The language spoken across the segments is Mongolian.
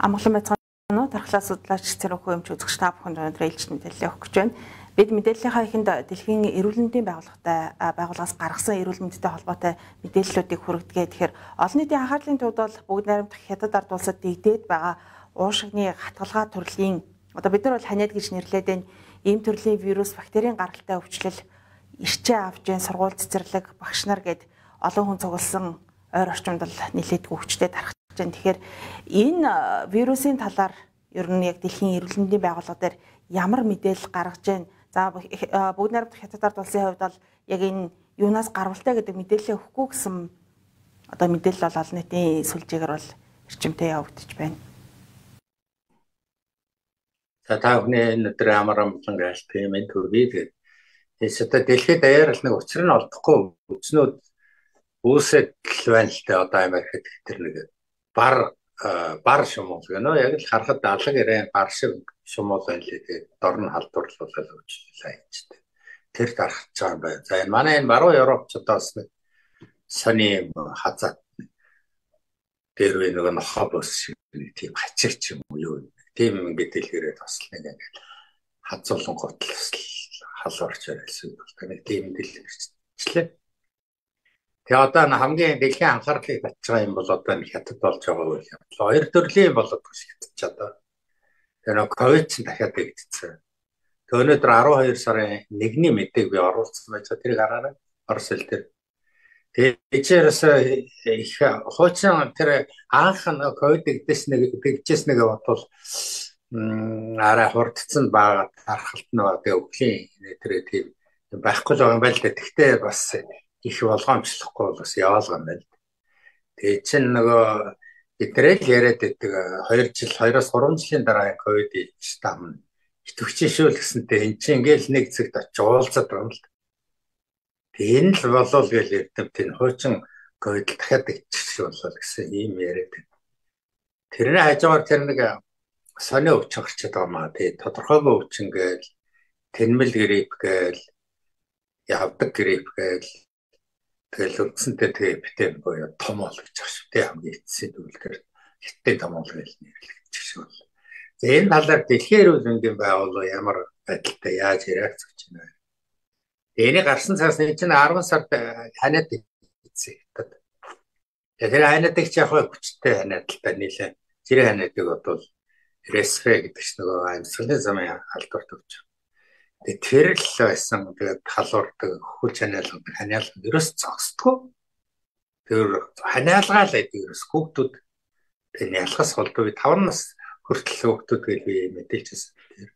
Амгалан байцаанууд тархлаа судлаач цэрэг хөөмч үзэгч та бүхэнд өнөөдөр ээлж мэдээлэл өгч байна. Бид мэдээллийнхаа эхэнд дэлхийн эрүүл мэндийн байгууллагаас гаргасан эрүүл мэндтэй холбоотой мэдээллүүдийг хүргэдэг. Тэгэхээр олон нийтийн анхаарлын төвд бол бүгд найрамдах хятад ард улсад дэгдээд байгаа уушигны хатгалгаа төрлийн одоо бид нар бол ханиад гэж нэрлэдэг энэ ийм төрлийн вирус, бактерийн гаралтай өвчлөл ирчээ авч जैन сургууль цэцэрлэг багш нар гээд олон хүн цугласан ойр орчимд бол нэлээд өвчтэй тархаж байна. Тэгэхээр энэ вирусын талаар ер нь яг дэлхийн эрүүл мэндийн байгууллага дээр ямар мэдээлэл гаргаж байна. За бүгд найрамдах хятад ард улсын хувьд бол яг энэ юунаас гарвалтай гэдэг мэдээлэл өгөхгүй гэсэн одоо мэдээлэл бол олон нийтийн сүлжээгээр бол эрчимтэй явагдаж байна. За та бүхний энэ өдөр амар амгалан айлт юм төргий. Тэгээд одоо дэлхийд даяар л нэг учир нь олдохгүй үзнүүд үүсэт байна л дээ одоо Америкт тэр нэг бар шумуул гэнэ. Яг л харахад алга ирэн бар шиг шумуул байна лээ. Тэгээд дор нь халдварлуулаад өвчлөлөө хийжтэй. Тэр дарахж байгаа юм байна. За энэ манай энэ баруун Европчдоос нэг сони хазаат дээр нэг нохоо бос шиг нэг тийм хачирч юм уу юу. Тийм мэдээлгээрээ тослоо ингээд хазуулан готлос хал орч ирсэн бол нэг тийм мэдээлэл ирчихлээ. Тэгээ одоо хамгийн дэлхийн анхаарлыг татж байгаа юм бол одоо нэг хятад болж байгаа үйл юм. Хоёр төрлийн болоод хятадч одоо. Тэгээ нэг ковид ч дахиад дэгдсэн. Тэгээ өнөөдөр 12 сарын 1-ний мэдээг би оруулсан байж тэрийг хараарай. Орос хэл дээр. Тэжээрээс их хуучин тэр анх ковид дэгдэжсэн нэг бодвол арай хурдцсан бага тархалт нэг өвлийн тэр тийм байхгүй л байгаа юм байна л да. Тэгтээ бас их болгоомжлохгүй бол бас яваалгаа юм байна. Тэгээ чинь нөгөө биднээ л яриад байдаг 2 жил 2-3 жилийн дараа ковид штам итвчээшүүл гэсэнтэй эн чинь ингээл нэг зэгт очиж уулзаад байгаа юм л. Тэгээ энэ л болов гэж ярьдаг тийм хуучин ковид дахиад иччих болов гэсэн ийм яриад байна. Тэрний хажуугаар тэр нэг сони өвч гарчаад байгаа маа. Тэгээ тодорхойгүй өвчин гээл тэнмэл грип гээл явдаг грип гээл тэгэл үндсэнтэй тэгээ битэн боёо томол гэж байгаа шүү дээ. Хамгийн эцсийн төвлөр хиттэй томол гэж нэрлэгдэж шүү. За энэ талаар дэлхийн эрүүл мэндийн байгууллага ямар байдалтай яаж реакц өгч байна вэ? Энийг гарсан цаас энэ чинь 10 сард ханиад ийцээ. Тэгэхээр ханиадыг ч яг хүчтэй ханиадтай нийлээ. Зэрэг ханиадыг бодвол ресфэ гэдэг чинь нөгөө амьсгалын замын халдварт өгч. Тэгээ тэр л байсан. Тэгээд халуурдаг хүч ханиалга ерөөс зогсдгүй. Тэр ханиалгаа л байдаг ерөөс хүүхдүүд тэгээ ялгас болдгоо 5 нас хүртэл хүүхдүүд гэж би мэдээлжсэн.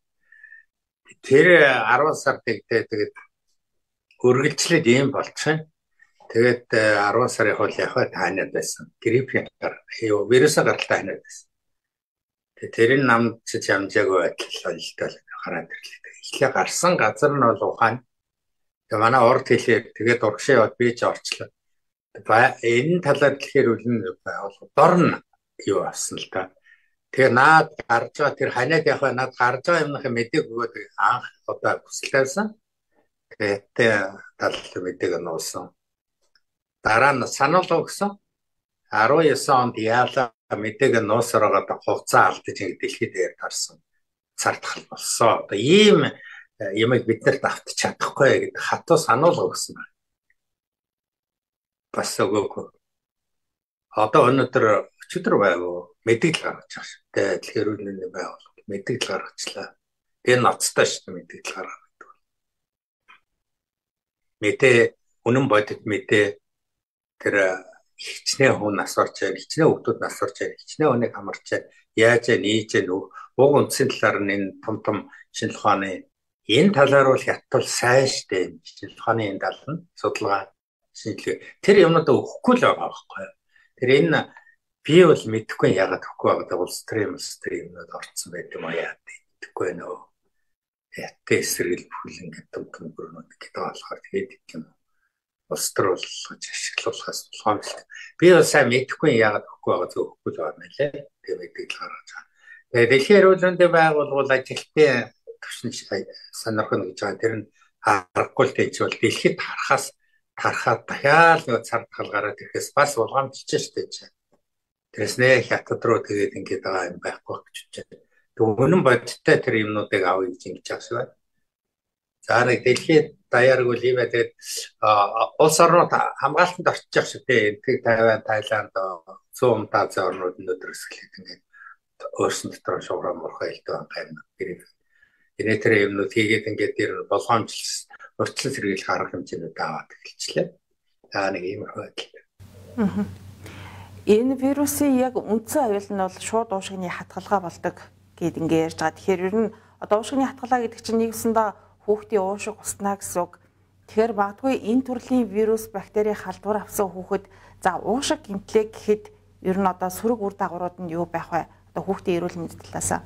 Тэр 10 сард тэгээд үргэлжлээд ийм болчихсон. Тэгээд 10 сарын хол яхад ханиад байсан. Гриппийн вирусын гаралтай ханиад байсан. Тэгээд тэрийн намд ч ямжаагүй байдлаа илтэл хараад ирлээ. Эхлээ гарсан газар нь бол Ухаан. Тэгээд манай урд хэлээр тэгээд урагшаа яваад би ч орчлоо. Энэ талаар дэлхийн үлэн байгууллага дор нь юу авсан л та. Тэгээ наад гарч байгаа тэр ханиад явах наад гарч байгаа юмнахын мэдээг өгөөд анх одоо хүсэл тавьсан. Тэгээд талын мэдээг нуусан. Дараа нь санал өгсөн. 19 онд яалаа мэдээг нуусаар байгаа хугацаа алдаж ингэ дэлхийд дээр тарсан. Цартгал болсон. Одоо ийм юмыг бид нарт автаж чадахгүй гэдэг хатуу санал өгсөн байна. Бас өгөөгүй. Одоо өнөөдөр өчигдөр байв мэдээлэл гаргаж байгаа шүү. Тэгээд дэлхийн эрүүл мэндийн байгууллага мэдээлэл гаргачлаа. Тэгээ ноцтой шүү мэдээлэл гаргадаг. Мэдээ үнэн бодит мэдээ тэр хичнээн хүн асуурч, хичнээн хүүхдүүд асуурч, хичнээн хүнийг хамарч яаж нээж уг үндсийн талаар нь энэ том шинжилгээ ухааны энэ талаар бол хятад сайн штэ шинжилгээ ухааны энэ тал нь судалгаа шинжилгээ тэр юмнууд өгөхгүй л байгаа байхгүй. Тэр энэ би бол мэдэхгүй яагаад өгөхгүй байгаа улс стримнууд орцсон байт юм аа мэдэхгүй нөө. Хятад эсрэгэл бүхэл ингээд том бүрнүүд гэдэг болохоор тэгээд юм улс төр болгож ашиглуулахаас болгоомжтой. Би бол сайн мэдэхгүй яагаад өгөхгүй байгаа зөв өгөхгүй л байгаа мэлээ. Тэгээд мэдээлэл гаргаж байгаа. Тэгээд дэлхийн эрүүл мэндийн байгууллага ажилтны төвшин сонирхно гэж байгаа. Тэр нь харахгүй л гэж бол дэлхийд харахад дахиад нэг цар тахал гараад ирэхээс бас болгоомжтой шүү дээ. Тэрс нэ хятад руу тэгээд ингээд байгаа юм байхгүй гэж бодчих. Тэг үнэн бодиттой тэр юмнуудыг авъя гэж ингэж байгаа шүү. За нэг дэлхийд даяаргүй юм тэгээд улс орнууд хамгаалтанд орчих шиг тийм Тайвань, Таиланд, зүүн Азийн орнууд өнөөдөр эсгэлээд ингээд өөрсдөн дотор шуураа муурхай хэлдэг байгаа юм. Энэ тэр юмнууд хийгээд ингээд тэр болгоомжлол урьдчилан сэргийлэх арга хэмжээнүүд аваад эхэлчихлээ. За нэг ийм байдал. Энэ вирусын яг үндсэн аюул нь бол шууд уушгины хатгалгаа болдог гэд ингээ ярьж байгаа. Тэгэхээр ер нь одоо уушгины хатгалаа гэдэг чинь нэгсэндээ хүүхдийн уушиг уснаа гэсэн үг. Тэгэхээр магадгүй энэ төрлийн вирус бактери халдвар авсан хүүхэд за уушиг гэмтлээ гэхэд ер нь одоо сөрөг үр дагаврууд нь юу байх вэ? Одоо хүүхдийн эрүүл мэнд талаасаа.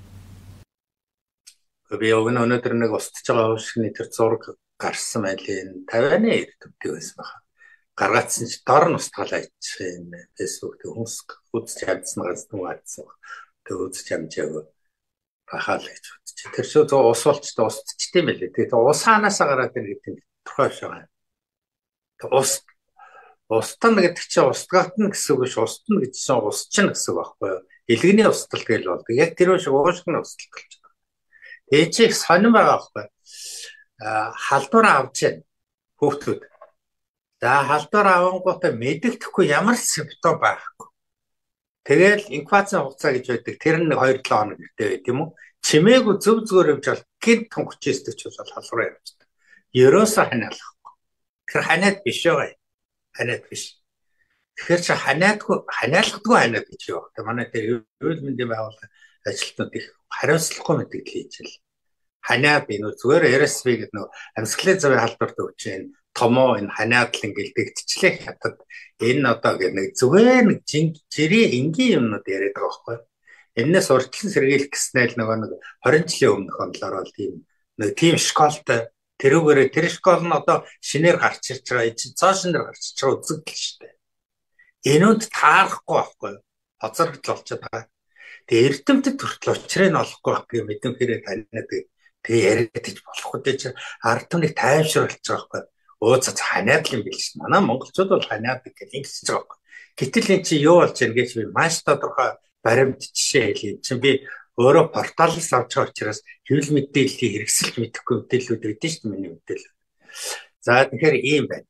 Би өнөөдөр нэг устж байгаа уушгины тэр зураг гарсан байлээ. 50-ны эрдэмтдий байсан байна. Гаргаацсан чи дор нь устгалаа ичсэн юм. Facebook дээр хүмүүс үзэж чадсан газ түгээдсэн. Тэг үзэж амжаагүй. Бахаал гэж бодчих. Тэр шүү зөө ус болчтой устчтэй юм байлээ. Тэгээд ус хаанасаа гараад ир гэдэг нь тодорхой шагаа. Тэг устна гэдэг чинь устгатна гэсэн үг биш. Устна гэж чинь усчин гэсэн үг байхгүй юу? Илгэний усталт гэж болдог. Яг тэр шиг уушгины усталт болж байгаа. Тэгээд чи сонирн байгаа байхгүй юу? Халдвар авч яа хүүхдүүд. За халдвар авангуудаа мэддэхгүй ямар симптом байхгүй. Тэгэл инкубацийн хугацаа гэж байдаг. Тэр нь 2-7 хоног гэртээ байт юм уу? Чимээгүй зөв зүгээр явж бол гинт тонгочээсдэг ч бол халдвар явчихдаг. Ерөөсөө ханиалахгүй. Тэр ханиад биш байгаа юм. Ханиад биш. Тэгэхээр чи ханиалгадгүй ханиад гэж юу? Тэ манай тэр эрүүл мэндийн байгууллагын ажилтнууд их хариуцлагагүй мэдээлэл хийж байна. Ханиад энэ зүгээр RSV гэдэг нэг амьсгалын завын халдварт өгч जैन томоо энэ ханиадл ингээл дэгдчихлээ хятад энэ одоо нэг зүгээр нэг жирийн энгийн юмнууд яриад байгаа байхгүй. Энээс урьдчилан сэргийлэх гэснээр нэг 20 жилийн өмнөх онлоор бол нэг тийм школтой тэрүүгээрээ тэр школ нь одоо шинээр гарч ирж байгаа цаашин дээр гарч ирж байгаа үзэгдэл шүү дээ. Энүүд таарахгүй байхгүй. Хоцоргдол болчиход байгаа. Тэгээ эрдэмтэд хүртэл учрыг нь олохгүй байх юм мэдэмхэрээ таниад тэгээ яриад иж болохгүй дээ чи ард түмнийг тайвшруулж байгаа байхгүй. Өөц ханиад л юм биш. Манай монголчууд бол ханиад гэж ингэсэж байгаа байхгүй. Гэтэл эн чи юу болж байна гэж би маш тодорхой баримт жишээ хэлье. Чи би өөрөө порталаас авч байгаа учраас хэвлэл мэдээллийг хэрэгсэлж мэдэхгүй мэдээллүүд өгдөө шүү дээ миний мэдээлэл. За тэгэхээр ийм байна.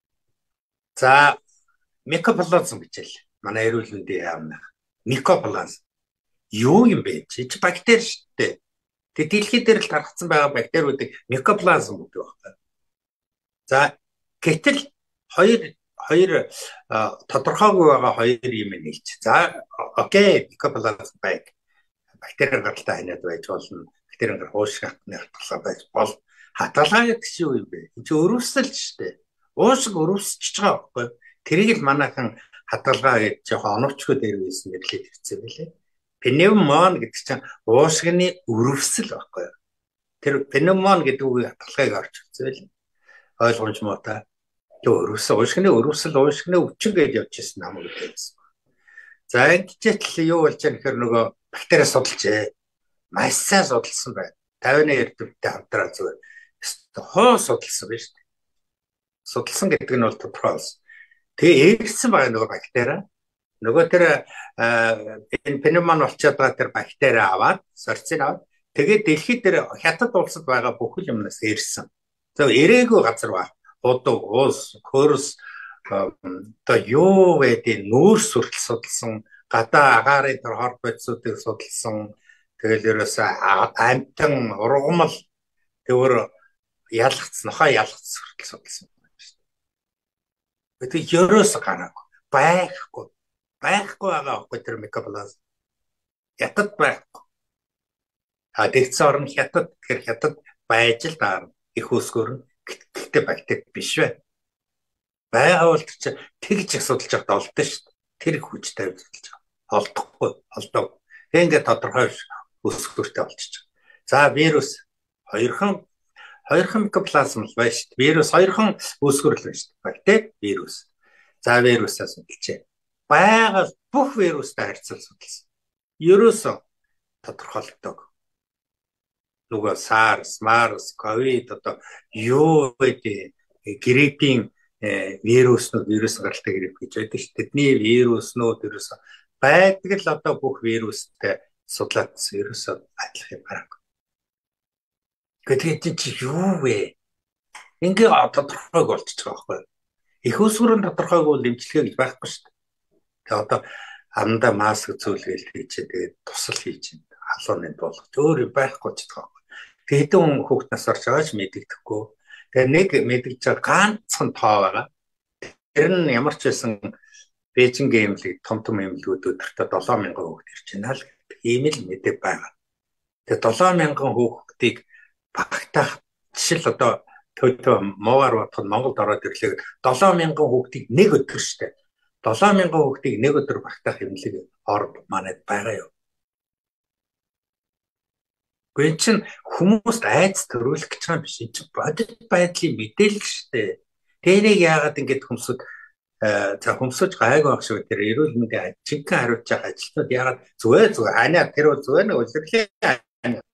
За микоплазм гэж л манай эрүүл мэндийн яамнах. Микоплазм юу юм бэ? Чи бактери шүү дээ. Тэгээ дэлхий дээр л тархацсан байгаа бактериудыг микоплазм гэдэг байна. За гэтэл хоёр тодорхойгүй байгаа хоёр юм нэлж. За окей, микоплазм байг. Бактери гаралтай ханиад байж болно. Бактери гар хуушиг хатны хатгалаа байж бол хатгалаа гэдэг чинь юу юм бэ? Энд чинь өрөвсөл шүү дээ. Уушиг өрөвсөж байгаа байхгүй. Тэрийг л манайхан хатгалгаа гэж жоохон оновчгүй дээр байсан нэрлээд ирсэн байлээ. Пневмон гэдэг чинь уушгины өрөвсөл байхгүй. Тэр пневмон гэдэг үгийг хатгалгааг орж ирсэн байлээ. Ойлгомжтой та. Тэр өрөвсөл уушгины өрөвсөл уушгины өвчин гэж явж ирсэн намайг гэсэн. За ингэжэл юу болж байгаа нөхөр нөгөө бактери судалжээ. Маш сайн судалсан байна. 50-ны эрдэмтдээ хамтраа зүгээр. Хоо судалсан байна шүү дээ. Судалсан гэдэг нь бол тодорхой. Тэгээ ээрсэн байгаа нөгөө бактери. Нөгөө тэр энэ пневмон болчиход байгаа тэр бактери аваад, сорцыг аваад тэгээд дэлхийд дээр хятад улсад байгаа бүхэл юмнаас ээрсэн. За эрээгүй газар ба. Удаг, уус, хөрс одоо юу гэдэг нүүрс хүртэл судалсан, гадаа агаарын тэр хор бодисуудыг судалсан. Тэгэл ерөөсөө амтан, ургамал тэр ялгац, нохоо ялгац хүртэл судалсан байна шүү дээ. Тэгээд ерөөсөө гараагүй. Байхгүй байгаа байхгүй тэр микоплазм. Хятад байхгүй. А дэгцэн орн хятад тэгэхээр хятад байж л даа их өсгөр гэхдээ бактери биш бай. Байгаа бол чи тэгж их судалж явахд олдсон шүү дээ. Тэр их хүчтэй судалж байгаа. Олдохгүй, олдоо. Ингээд тодорхой өсгөртэй болчихж байгаа. За вирус хоёрхан микоплазм л байна шүү дээ. Вирус хоёрхан өсгөрл байна шүү дээ. Бактери, вирус. За вирусаас судалжээ. Байгаа бүх вирустай харьцуулж судалсан. Ерөөсөө тодорхойлогддог. Нөгөө SARS, MARS, COVID одоо юу гэдэг гриппийн вирус гаралтай грип гэж байдаг шүү. Тэдний вируснууд ерөөсөө байдаг л одоо бүх вирустэй судлаадсан ерөөсөө адилхан юм гараагүй. Гэтэл чи юу вэ? Ингээ тодорхойг болчихж байгаа байхгүй. Их усүрэн тодорхойг бол эмчилгээ гэж байхгүй шүү дээ. Тэгээ одоо андаа маск зөөлгээл хийчихээ тэгээд тусал хийж халууны болгож өөр юм байхгүй ч байгаа. Тэгээд хүн хүүхд нас орж байгаа ч мэдэгдэхгүй. Тэгээ нэг мэдгэж байгаа ганцхан тоо байгаа. Тэр нь ямар ч байсан Бээжин геймлиг том эмнэлгүүд өдөртөө 7000 хүүхэд ирж байна л ийм л мэдээ байгаа. Тэгээ 7000 хүүхдийг багтаах жишээл одоо төдөө муугаар бодоход Монголд ороод ирлээ 7000 хүүхдийг нэг өдөр штэ 7000 хүүхдийг нэг өдөр багтаах эмнэлэг орд манайд байгаа юу. Гүн чин хүмүүст айц төрүүлэх гэж байгаа биш чи бодит байдлын мэдээлэл штэ. Тэрийг яагаад ингэж хүмүүсд за хүмүүсж гайг байх шиг тэр эрүүл мэндийн жинхэнэ хариуцж байгаа ажилтнууд ягаад зүгээр ханаа тэр бол зүгээр нэг үлрэхлээ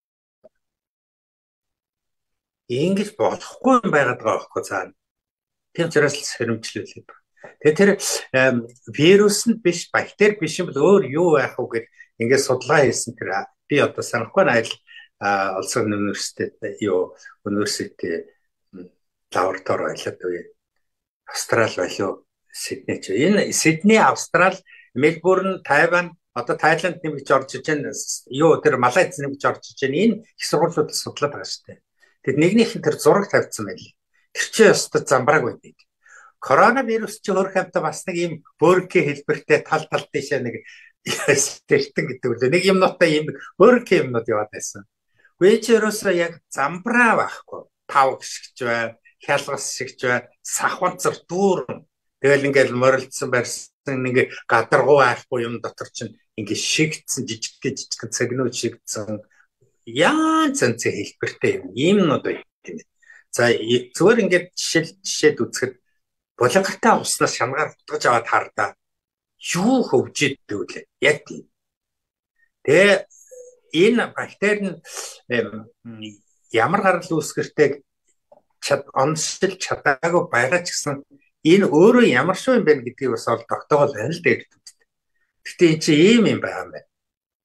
ингэж болохгүй юм байгаад байгаа байхгүй цаана тэр зэрэг л сэрэмжлүүлээд тэгээ тэр вирус нь биш бактери биш юм бол өөр юу байх вэ гэж ингээд судалгаа хийсэн тэр би одоо санахгүй найл улсын университет университет лаборатори байлаад үе Австрал байлуу Сидней ч энэ Сидней, Австрал, Мельбурн, Тайван, одоо Тайланд нэмж орж иж байна. Тэр Малайз нэмж орж иж байна. Энэ их сургуулиуд судлаад байгаа шүү дээ. Тэгэд нэгнийх нь тэр зураг тавьсан байл. Тэр чинь өстө замбрааг байдаг. Коронавирус чи хөрх хамтаа бас нэг юм бөөргөө хэлбэртэй тал тийшээ нэг стертэн гэдэг үлээ. Нэг юмнуудаа юм бөөргөө юмнууд яваад байсан. Гүй чи ерөөсөө яг замбраа байхгүй. Тав гიშгч бай, хялгас шигч бай, сахванцар дүүрэн тэгэл ингээл морилдсан барьсан ингээ гадаргуу айхгүй юм дотор чинь ингээ шигдсэн жижиг цагнууд шигдсэн янз янз хэлбэртэй юмнууд байт юм. За зүгээр ингээд жишээд үзэхэд булангартай уснаас шангаар утгаж аваад хардаа юу хөвж идэв лээ яг тийм. Тэгээ энэ бактери нь ямар гарал үүсгэртэйг онцлж чадаагүй байгаа ч гэсэн энэ өөрөө ямар шүү юм бэ гэдгийг бас ол тогтоогол байна л дээ. Гэтэ энэ чи ийм юм байгаа юм байна.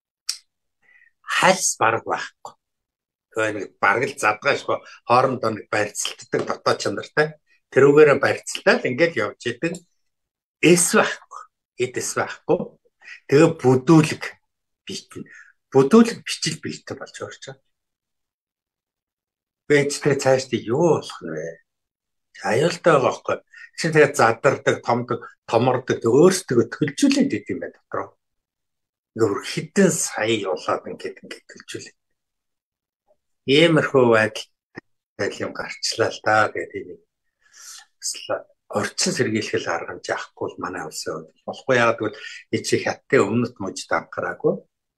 Хальс бараг байхгүй. Тэгээ нэг бараг л задгаашгүй хоорондоо нэг барьцалддаг дотоод чанартай. Тэрүүгээрээ барьцалтаад ингээд явж идэг. Эс байхгүй. Эс байхгүй. Тэгээ бүдүүлэг битэн. Бүдүүлэг бичил битэн болж орж байгаа. Бэцтэй цаашдаа юу болох вэ? Аюултай байгаа байхгүй. Чи тэгээд задардаг, томордог, өөрсдөө төлжүүлээд идэв юм байна дотроо. Ингээ хитэн сая явуулаад ингээд төлжүүлээд. Иймэрхүү байдал юм гарчлаа л да гэдэг нэг орчин сэргийлэх арга хэмжээ авахгүй манай улсын хувьд болохгүй яагаад гэвэл чи хятадын өмнөд мужид анхаараагүй.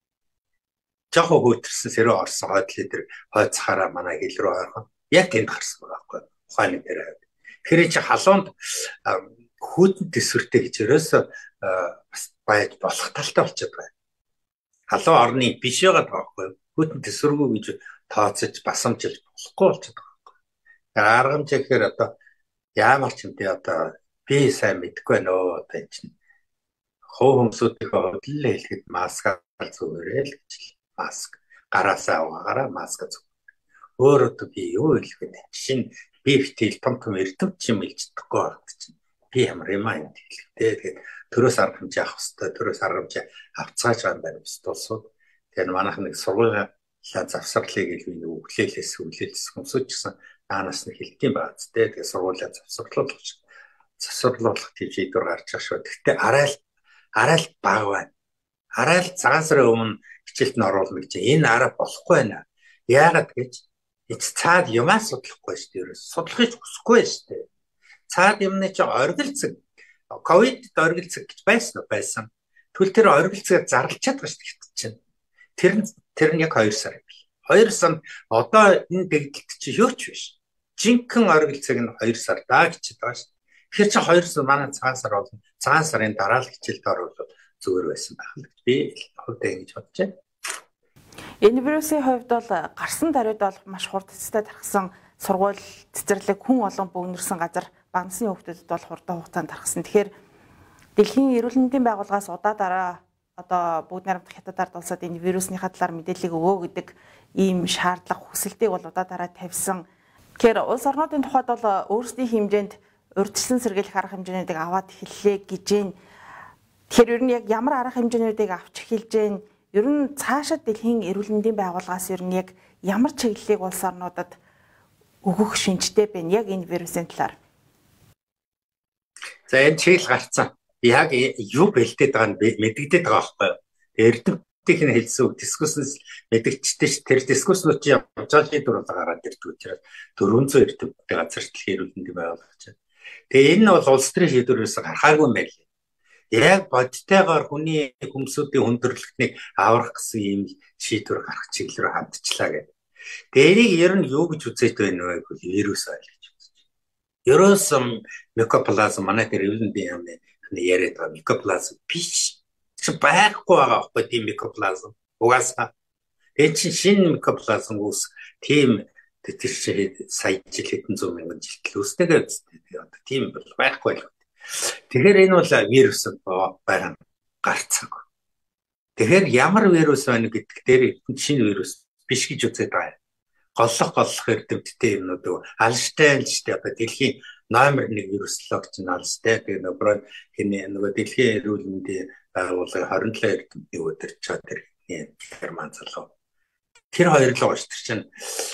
Жохоо хөөтөрсөн сэрөө орсон хойдлын тэр хойцохаараа манай хил рүү ойрхон яг тэнд гарсан байгаа байхгүй. Ухааны дээр. Тэгэхээр чи халуунд хүүтэн төсвөртэй гэж ерөөсөө бас байж болох талтай болчиход байна. Халуун орны биш байгаа байхгүй. Хүүтэн төсвөргүй гэж тооцож басамжилж болохгүй болчиход байгаа байхгүй. Арга хэмжээ гэхээр одоо ямар ч юм тий одоо би сайн мэдэхгүй нөө одоо энэ чинь хөө хүмүүсийнхээ хувьд л хэлэхэд маск зүгээрээ л гэж маск гараасаа угаараа маск зүг. Өөрөө би юу хэлэх вэ? Шинэ би хтэл том эрдэмт юм хэлж чадахгүй байна чинь. Би ямар юм аа энэ хэлэхдээ тэгээд төрөөс арга хэмжээ авах хэрэгтэй. Төрөөс арга хэмжээ авцгааж байгаа юм байна бис тулсууд. Тэгээд манайх нэг сургуулийн завсарлыг хэлвэн өглөөлөөс хүмүүсч гэсэн наанаас нь хэлтийн бааз тэ тэгээд сургуулийн завсарлуулах тийм шийдвэр гарч байгаа шүү. Гэхдээ арай л бага байна. Арай л цагаан сарын өмнө хичээлд нь оруулна гэж энэ арай болохгүй байна. Яагаад гэж цаад юмаа судлахгүй шүү дээ. Судлахыг хүсэхгүй шүү дээ. Цаад юмны чи оргилцэг ковид оргилцэг гэж байсан. Тэгвэл тэр оргилцэгээ зарлчаад байгаа шүү дээ чинь. Тэр нь яг 2 сар юм. 2 сар одоо энэ дэгдэлт чи юу ч биш. Жинхэнэ оргилцэг нь 2 сар даа гэж байгаа шүү. Тэгэхээр чи 2 сар манай цагаан сар болно. Цагаан сарын дараа л хичээлд оруулаад зүгээр байсан байх л гэж би хувьдаа ингэж бодож байна. Энэ вирусын хувьд бол гарсан даруйд бол маш хурдцтай тархсан сургууль цэцэрлэг хүн олон бөөнөрсөн газар багнасны хүүхдэд бол хурдан хугацаанд тархсан. Тэгэхээр Дэлхийн эрүүл мэндийн байгууллагаас удаа дараа одоо бүгд найрамдах хятад ард улсад энэ вирусныхаа талаар мэдээллийг өгөө гэдэг ийм шаардлага хүсэлтийг бол удаа тавьсан. Тэгэхээр улс орнуудын тухайд бол өөрсдийн хэмжээнд урьдчилан сэргийлэх арга хэмжээнүүдийг аваад эхэллээ гэж байна. Тэгэхээр ер нь яг ямар арга хэмжээнүүдийг авч эхэлж байна? Ер нь цаашид дэлхийн эрүүл мэндийн байгууллагаас ер нь яг ямар чиглэлийг улс орнуудад өгөх шинжтэй байна яг энэ вирусын талаар? За энэ чиглэл гарцсан. Яг юу бэлдээд байгааг нь мэдэгдээд байгаа байхгүй юу? Эрдэмтдийн хэлсэн үг дискусснес мэдэгчтэй ш тэр дискусснууд чи явж байгаа шийдвэр гараад ирдэг учраас 400 эрдэмтдийн газар дэлхийн эрүүл мэндийн байгууллага чинь. Тэгээ энэ нь бол улс төрийн шийдвэрээс гарахаагүй юм байл. Яг бодтойгоор хүний хүмсүүдийн хүндрэлтнийг аврах гэсэн ийм шийдвэр гарах чиглэл рүү хандчихлаа гэдэг. Тэгээ энийг ер нь юу гэж үзэж байна вэ гэвэл вирус ойл гэж үзэж байна. Ерөөсөн микоплазм манай тэр эрүүл мэндийн яамны яриад байгаа микоплазм биш. Чи байхгүй байгаа байхгүй тийм микоплазм. Угаасаа энэ чинь шинэ микоплазм ус тийм тэр чинь сая жил хэдэн зуун мянган жил төлөөстэйгээ үстэй. Одоо тийм бол байхгүй л. Тэгэхээр энэ бол вирус байгаан гарцаг. Тэгэхээр ямар вирус байна гэдэг дээр шинэ вирус биш гэж үзээд байгаа. Голлох эрдэмтдийн юмнууд алжтай одоо дэлхийн номер 1 вируслогч нь алжтай. Тэгээ нөгөө дэлхийн эрүүл мэндийн байгууллагын 27 эрдэмтний өдөрч тэр Герман залуу. Тэр хоёр л гош тэр чинь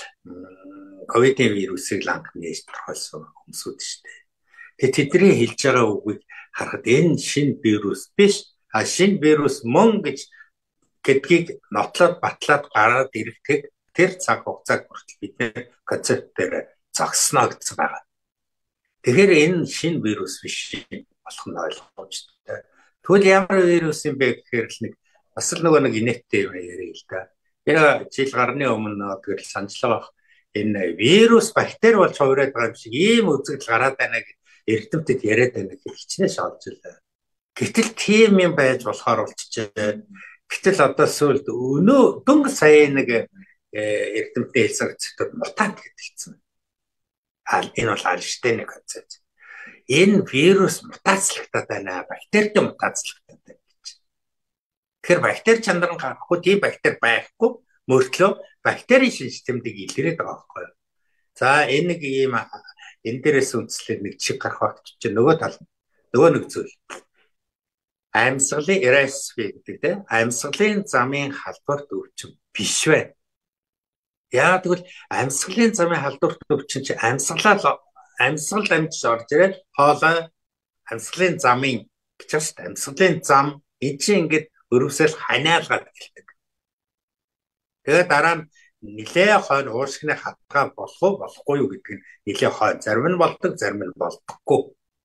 ковидын вирусыг ланг нээж төрхөлсөн хүмүүсүүд шүү дээ. Тэгээ тэдний хэлж байгаа үгийг харахад энэ шинэ вирус биш. Шинэ вирус мөн гэдгийг нотлоод батлаад гараад ирэхдээ тэр цаг хугацааг хүртэл бид концептээр зогсноо гэсэн байгаа. Тэгэхээр энэ шинэ вирус биш болох нь ойлгомжтой. Тэгвэл ямар вирус юм бэ гэхээр л нэг бас л нэг инээдтэй юм яриа л да. Яг жил гарны өмнө тэгэл санджлага энэ вирус бактери болж хувираад байгаа юм шиг ийм үзэгдэл гараад байна гэж эрдэмтэд яриад байна гэх хичнээн шалж илээ. Гэтэл тийм юм байж болохоор болчихжээ. Гэтэл одоо сүүлд дөнгө сая нэг эрдэмтний хэлсэн хэвчээ мутант гэдэлсэн. Энэ бол алжтай нэг концепт. Энэ вирус мутацлагдаад байна. Бактерид мутацлагдаад байна гэж. Тэгэхээр бактери чанар нь гарахгүй тийм бактери байхгүй мөртлөө бактерийн системдийг илрээд байгаа байхгүй юу. За энэ нэг ийм энэ дээрээс үндэслээд нэг чиг гарах багт чинь нөгөө тал нөгөө нэг зүйл. Амьсгалын RSV гэдэг тийм амьсгалын замын халдварт өвчин биш вэ? Яа тэгвэл амьсгалын замын халдварт өвчин чи амьсгал амжиж орж ирээд хоолой амьсгалын замын гэж байна. Амьсгалын зам энэ чинь ингээд өрөвсөл ханиалгаад эхэлдэг. Тэгээд дараа нь нилээ хойно ууршигны хатгаа болох уу болохгүй юу гэдэг нь нилээ хойно зарим нь болдог зарим нь болдоггүй.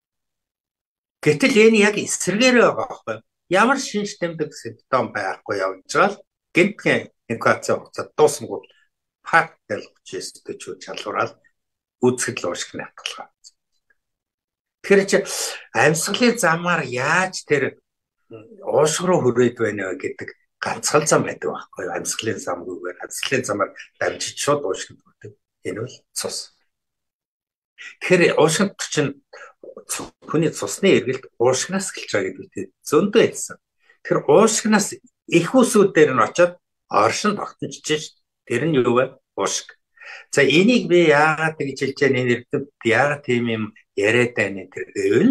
Гэтэл энэ яг эсрэгээрээ байгаа байхгүй. Ямар шинж тэмдэг симптом байхгүй явж байгаа л гинтхэн инфекци хугацаа дуусангууд фактэл 39 чалуураад үзэсгэлэн ууршигны хатгалгаа. Тэгэхээр чи амьсгалын замаар яаж тэр уушиг руу хүрээд байна вэ гэдэг ганцхан зам байдаг байхгүй юу? Амьсгалын замгүйгээр амьсгалын замаар дамжиж шууд уушигт хүрдэг. Энэ бол цус. Тэгэхээр уушигт чинь хүний цусны эргэлт уушигнаас эхэлж байгаа гэдэг зөндөө хэлсэн. Тэгэхээр уушигнаас их усүүдээр нь очоод оршин тогтнож чинь тэр нь юу вэ? Уушиг. За энийг би яагаад гэж хэлж байгаа энэ эрдэмт яагаад тийм юм яриад байна тэр гэвэл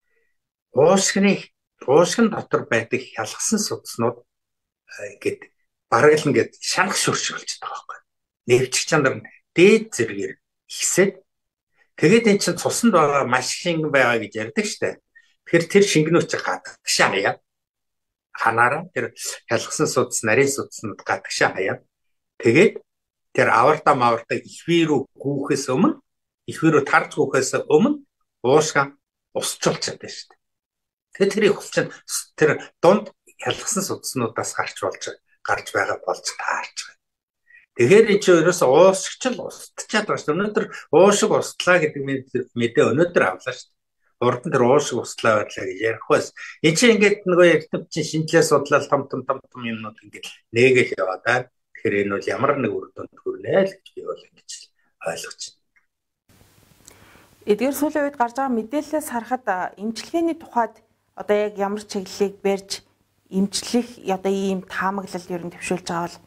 уушгин дотор байдаг хялгсан судснууд гэд бараг л ингээд шанах шүрш болж байгаа байхгүй. Нэвчих чанар нь дээд зэргээр ихсээд тэгээд эн чинь цуснд байгаа маш шингэн байгаа гэж ярьдаг штэ. Тэгэхээр тэр шингэнүүд чи гадагшаа хаяа. Ханаараа тэр хялгсан судас нарийн судснууд гадагшаа хаяа. Тэгээд тэр авартаа ихвээ рүү гүүхээс өмнө ихвээ рүү тарж гүүхээс өмнө уушгаа усчлж чаддаг штэ. Тэгээд тэр их ус чинь тэр дунд хялгсан судснуудаас гарч байгаа болж таарч байгаа. Тэгэхээр энэ чинь ерөөсөө уушгичл устчаад байна шүү. Өнөөдөр уушиг устлаа гэдэг мэдээ өнөөдөр авлаа шүү. Урд нь тэр уушиг устлаа байлаа гэж ярих байсан. Энэ чинь ингээд нөгөө эрдэмт чинь шинжилгээ судлал том юмнууд ингээд нээгэл яваа да. Тэгэхээр энэ бол ямар нэг үр дүнд хүрнэ л гэж би бол ингэж ойлгож байна. Эдгээр сүүлийн үед гарч байгаа мэдээлэлээс харахад эмчилгээний тухайд одоо яг ямар чиглэлийг барьж эмчлэх одоо ийм таамаглал ер нь төвшүүлж байгаа бол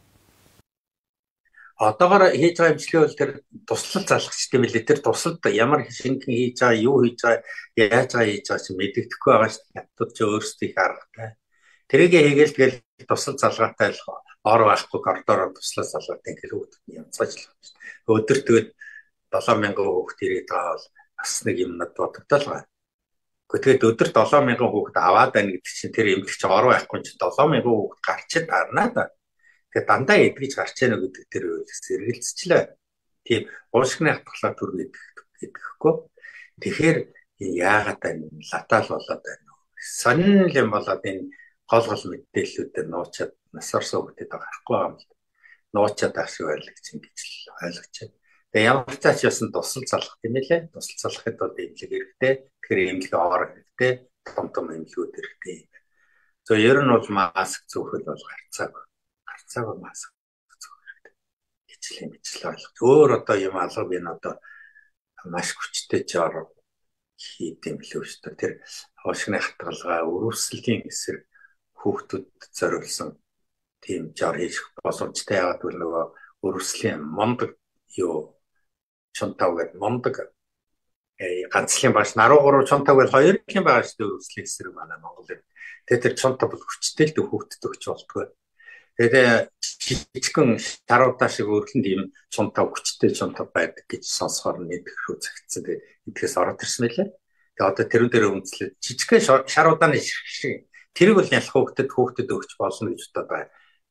одоогоор хийж байгаа эмчилгээ бол тэр туслал залгчтай мэлээ. Тэр туслалд ямар шингэн хийж байгаа, юу хийж байгаа, яаж байгаа хийж байгаа чинь мэддэхгүй байгаа шүү дээ. Хятад ч өөрсдөө их аргатай. Тэрийг хийгээл тэгэл туслал залгаатай л ор байхгүй коридороор туслал залгаатай ингээл хүүхдүүд янзгаж л байна шүү дээ. Өдөр тэгээд 7000 хүүхд ирээд байгаа бол бас нэг юм над бодогдол байгаа. Гэхдээ өдөрт 7000 хүүхд аваад байна гэдэг чинь тэр эмнэлэгч ор байхгүй чинь 7000 хүүхд гарчид гарнаа да. Тэгээ дандаа эдгэж гарч яана гэдэг тэр сэргэлцчлээ. Тийм уушгины хатгалаа төр гэдэгхгүй. Тэгэхээр яагаад байна? Латаал болоод байна уу? Сонин юм болоод энэ гол мэдээллүүдээр нуучаад насарсан хүүхдэд гарахгүй байгаа юм л. Нуучаад ашиг байлгч юм гэж л ойлгож байна. Тэгээ ямар ч тач ясан тусал залгах юм лээ. Тусал залгахад бол эмнэлэг хэрэгтэй. Тэгэхээр эмнэлэг ор хэрэгтэй. Том эмнэлгүүд хэрэгтэй. За ер нь бол маск зөөхөл бол гарцааг маск зөөх хэрэгтэй. Ижил ойлгох. Өөр одоо юм алга би энэ одоо маш хүчтэй жоор хийдэм билүү шүү дээ. Тэр уушгины хатгалгаа өрөвсөлийн эсрэг хүүхдүүд зориулсан тийм жоор хийж боломжтой яагаад гэвэл нөгөө өрөвсөлийн мондог юу чонтав гэдэг мондог ганцлын бааш наруу гурав чонтав гэдэг хоёр их юм байгаа шүү дээ өрөвсөлийн эсрэг манай Монголд. Тэгээд тэр чонтав бол хүчтэй л хүүхдэд өгч болтгоо. Тэгээд жижигхэн шаруудаа шиг өргөнд ийм чонтав хүчтэй чонтав байдаг гэж сонсохоор нэгдэх рүү загтсан. Тэгээд эдгээс ороод ирсэн мэлээ. Тэгээд одоо тэрэн дээр үнслээд жижигхэн шаруудааны шиг тэрийг бол ялах хүүхдэд өгч болно гэж бодоод байна.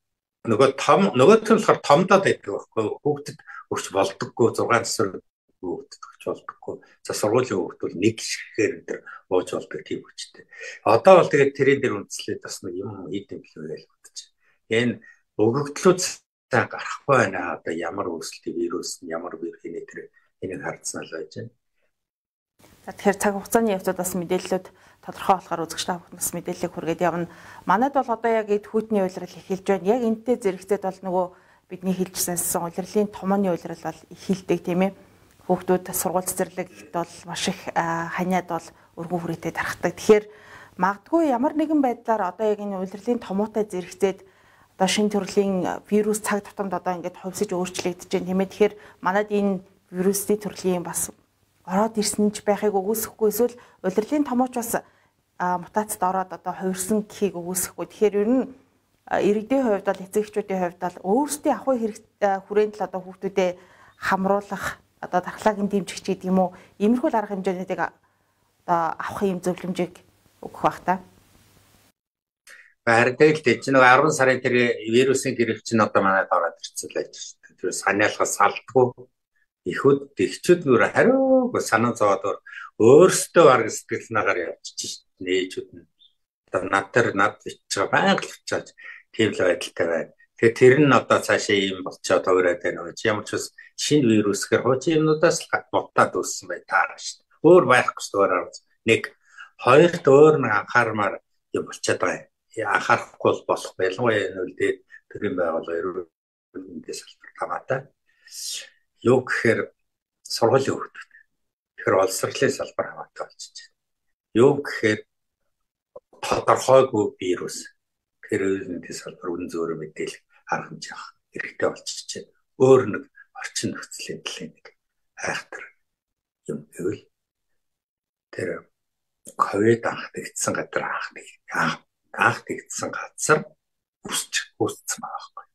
Нөгөөх нь болохоор томдоод байдаг байхгүй хүүхдэд өгч болдоггүй 6 насны хүүхдэд өгч болдоггүй. За сургуулийн хүүхд бол нэг шигээр энэ ууж болдог тийм хүчтэй. Одоо бол тэгээд тэрэн дээр үнслээд бас нэг юм хийдэм билүү гэж бодож байна. Энэ өгөгдлүүд сайн гарахгүй байна. Одоо ямар үүсэлтэй вирус нь ямар вирусны тэр энийг хардсан л байж байна. За тэгэхээр цаг хугацааны явцад бас мэдээллүүд тодорхой болохоор үзэгч та бүхэн бас мэдээллийг хүргээд явна. Манайд бол одоо яг эдхүүтний улирал эхэлж байна. Яг энэтэй зэрэгцээд бол нөгөө бидний хэлжсэнсэн улирлын томооны улирал бол эхэлдэг тийм ээ. Хүүхдүүд сургууль цэцэрлэгт бол маш их ханиад бол өргөн хүрээтэй тархдаг. Тэгэхээр магадгүй ямар нэгэн байдлаар одоо яг энэ улирлын томоотой зэрэгцээд одоо шинэ төрлийн вирус цаг тутамд одоо ингээд хувьсаж өөрчлөгдөж байна тийм ээ. Тэгэхээр манайд энэ вирусны төрлийн бас ороод ирсэн ч байхыг үгүйсэхгүй эсвэл улирлын томооч бас мутацид ороод одоо хувирсан гэхийг үгүйсэхгүй. Тэгэхээр ер нь иргэдийн хувьд бол эцэгчүүдийн хувьд бол өөрсдийн ахуй хүрээнд л одоо хүүхдүүдэд хамруулах одоо дархлаагийн дэмжигч гэдэг юм уу иймэрхүү арга хэмжээнүүдийг одоо авах юм зөвлөмжийг өгөх бах та. Харин тэгэл чинь 10 сарын тэр вирусын гэрэл чинь одоо манайд ороод ирсэн л байж шүү дээ. Тэр санаалгаас салдгүй эхүүд тэгчүүд нүр хариуг санаа зовоод өөрсдөө арга сэтгэл нагаар явчих шүү дээ. Нээжүүд нь одоо над бич байгаа байнга очиж тийм л байдалтай байна. Тэгэхээр тэр нь одоо цаашаа ийм болцоод хувираад байна уу? Ямар ч бас шинэ вирусээр хуучин юмнуудаас л мутаад үүссэн бай таарна шүү дээ. Өөр байхгүй шүү дээ. Нэг хоёрт өөр нэг анхаармаар юм болчиход байгаа. Анхаарахгүй болох байлгүй энэ үлдээд төрийн байгууллага эрүүл салбар хамаатай. Юу гэхээр сургуулийн хүүхдүүд. Тэгэхээр олонсролын салбар хамаатай болчихж байна. Юу гэхээр тодорхойгүй вирус. Эрүүл салбар үнэн зөвөр мэдээлэл арга хэмжээ авах хэрэгтэй болчихж байна. Өөр нэг орчин нөхцөлийн төлөв нэг айхтар юм гэвэл тэр ковид анхдагдсан газар анхдагдсан газар үүссэн байгаа байхгүй.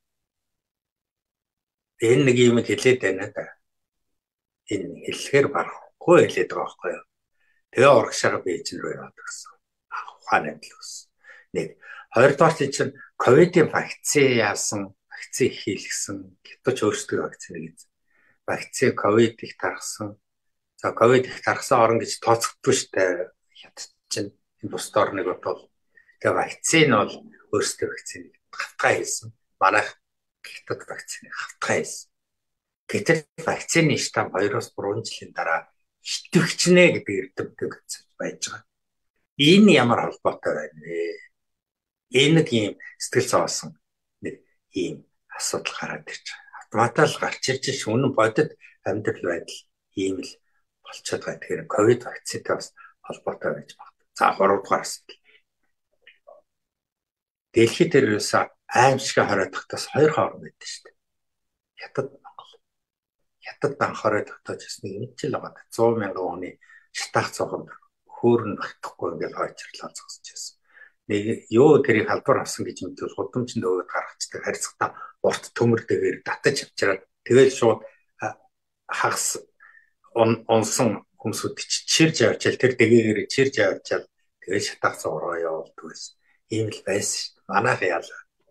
Энэ нэг юм хэлээд байна да. Энэ хэлэхээр барахгүй хэлээд байгаа байхгүй юу. Тэгээ урагшаага Бээжин рүү яваад гэсэн. Ухааны төлөөс. Нэг хоёрдугаар чинь ковидын вакцины яасан, вакцины хийлгсэн, хятадч өөрсдөө вакцины хийсэн. Вакцины ковид их тархсан. За ковид их тархсан орн гэж тооцогдсон шүү дээ. Хятад чинь энэ бус орныг бол тэгээ вакцины бол өөрсдөө вакцины хавтгай хийсэн. Манайх хятад вакцины хавтгай хийсэн. Гэтэл вакцины штам 2-3 жилийн дараа итгэвчнэ гэдэг эрдэмтэд байж байгаа. Энэ ямар холбоотой байна вэ? Энэ нэг юм сэтгэл зовсон нэг ийм асуудал гараад ирж байгаа. Автоматар гарч ирж шүүн бодит амьдрал байдал ийм л болчиход байгаа. Тэгэхээр ковид вакцинтай бас холбоотой байж байна. За 3 дугаар асуулт. Дэлхийд ерөөс аимшиг хорой тогтоос 2 хоорон байдаг шүү дээ. Хятад Монгол. Хятад анхаарал тогтоож ирсэн юм ч л байгаа. 100 мянган оны шатаах цогонд хөөрн багтахгүй ингээд хойчрлаа зогсож байсан. Нэг юу тэрийг халдвар авсан гэж мэдвэл гудамжинд өгöd гаргацдаг харьцагтаа урт төмөр дэгээр татаж авчираад тэгэл шууд хагас онсон хүмүүсүүд чирж явчаал тэр дэгээр чирж явчаал тэгээд шатаах цогроо явуулдаг байсан. Ийм л байсан шүү дээ. Манайх яа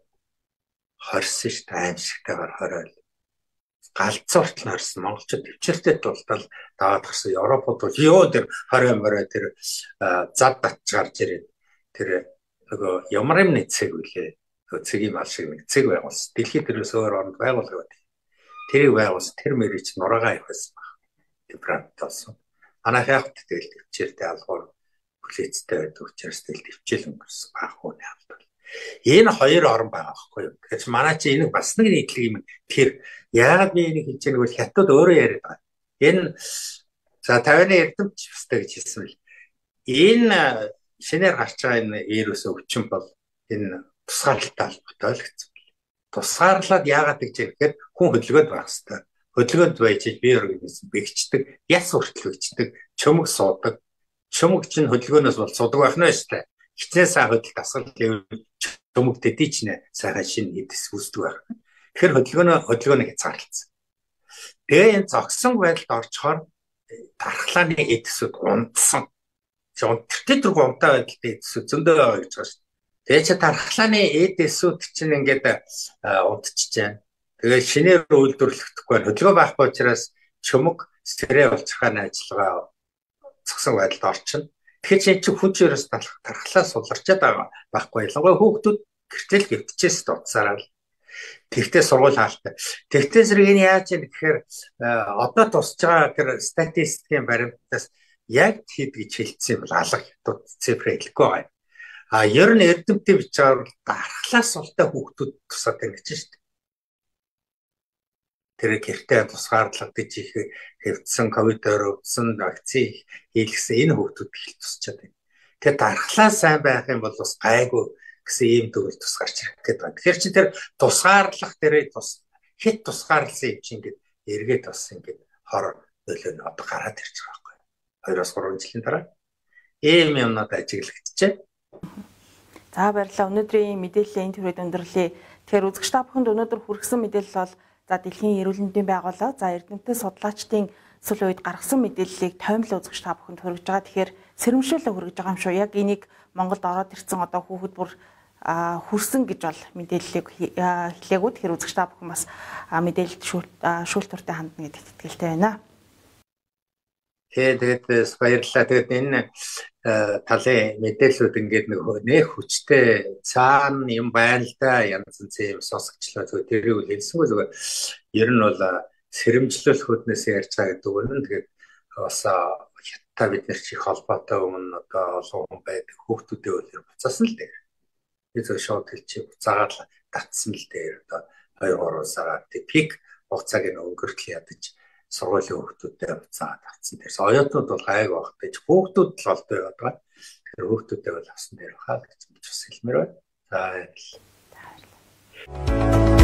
хорсон шүү дээ, аимшигтайгаар хоройл. Галзуурт нь орсон монголчууд төвчөртэй тултал даваад гарсан Европод бол ёо тэр хорой морой тэр зад татж гарч ирээд тэр нөгөө ямар юм нэцэг үлээ нөгөө цэгийн мал шиг нэг цэг байгуулсан. Дэлхийд төрөөс өөр оронд байгуулга байдаг. Тэрийг байгуулсан тэр мэрич нураагаа их байсан баг. Тэр бранд болсон. Манайх яг тэгэл төвчөртэй алгуур хүлээцтэй байдаг учраас тэгэл төвчл өнгөрсөн баг хүний хамт. Энэ хоёр орн байгаа байхгүй юу. Тэгэхээр манай чи энийг бас нэг нийтлэг юм. Тэр яагаад би энийг хэлж байгааг бол хятад өөрөө яриад байгаа. Энэ за 50-ны эрдэмч бастай гэж хэлсэн бэл. Энэ шинээр гарч байгаа энэ вирус өвчин бол энэ тусгаарлалтай холбоотой л гэсэн. Тусгаарлаад яагаад гэж хэлэхээр хүн хөдөлгөөнд байх хэрэгтэй. Хөдөлгөөнд байж бие организм бэгчдэг, яс хүртэл бэгчдэг, чөмөг суудаг. Чөмөг чинь хөдөлгөөнөөс бол судаг байх нь шүү дээ. Хичнээн сайн хөдөл дасгал гэвэл чөмөг дэдий чинь сайхан шинэ хийдэс үүсдэг байх. Тэгэхээр хөдөлгөөнийг хязгаарлалцсан. Тэгээ энэ зогсон байдалд орчхоор дархлааны эдсүүд унтсан. Тэр түрг унтаа байдалтай эдсүүд зөндөө байгаа гэж байна шүү. Тэгээ чи дархлааны эдсүүд чинь ингээд унтчихж байна. Тэгээ шинээр үйлдвэрлэхдэггүй хөдөлгөөн байхгүй учраас чөмөг сэрээ болцохын ажиллагаа зогсон байдалд орчин. Тэгэхээр чи хүн чирээс дархлаа суларчаад байгаа байхгүй. Ялангуяа хүүхдүүд гэртэл гівтчээс дуцаараа. Тэгтээ сургууль хаалтай. Тэгтээ зэрэг энэ яаж юм гэхээр одоо тусч байгаа тэр статистикийн баримтаас яг хэд гэж хэлсэн юм бол алга хятад цифр хэлэхгүй байгаа. Ер нь эрдэмтдийн бич байгаа дархлаа султай хүүхдүүд тусаад байна гэж шүү дээ. Тэр гэртээ тусгаарлах гэж их хэвдсэн ковидоор өвдсөн вакцин хийлгсэн энэ хүүхдүүд их тусчаад байна. Тэгэхээр дархлаа сайн байх юм бол бас гайгүй гэсэн ийм төгөл тус гарч ирэх гээд байна. Тэгэхээр чи тэр тусгаарлах дээрээ хит тусгаарлсан юм чинь ингээд эргээд бас ингээд хор нөлөө нь одоо гараад ирж байгаа байхгүй. 2-3 жилийн дараа ийм юмнууд ажиглагдчихэ. За баярлалаа. Өнөөдрийн мэдээллийн энэ төрөйд өндөрлөе. Тэгэхээр үзэгч та бүхэнд өнөөдөр хүргэсэн мэдээлэл бол за дэлхийн эрүүл мэндийн байгууллага за эрдэмтэн судлаачдын сүүлийн үед гаргасан мэдээллийг тоймлоо үзэгч та бүхэнд хүргэж байгаа. Тэгэхээр сэрэмшүүлээ хүргэж байгаа юм шүү. Яг энийг Монголд ороод ирсэн одоо хүүхэд бүр хүрсэн гэж бол мэдээллийг хэлээгүүд тэр үзэгч та бүхэн бас мэдээлэлд шүүлтүртэй хандна гэдэгт итгэлтэй байна. Тэгээд баярлалаа. Тэгээд энэ талын мэдээллүүд ингээд нэг хүчтэй цаана юм байна л да. Янз янзын сонсогчлоо тэрийг үл хэлсэнгүй зүгээр. Ер нь бол сэрэмжлүүлэх хөднөөс ярьж байгаа гэдэг нь тэгээд бас хятад бид нар чих холбоотой өмнө одоо олон хүн байдаг хүүхдүүдээ үл буцаасан л дээ. Би зөв шууд хэлчих буцаагаад татсан л дээ. Одоо 2-3 сар пик хугацааг нь өнгөртөл ядаж сургуулийн хүүхдүүдээ буцаагаад авсан. Тэрс оюутнууд бол гайг байх гэж хүүхдүүд л олдоо яваад байгаа. Тэр хүүхдүүдээ бол авсан дээр хаа гэж бас хэлмээр байна. За баярлалаа.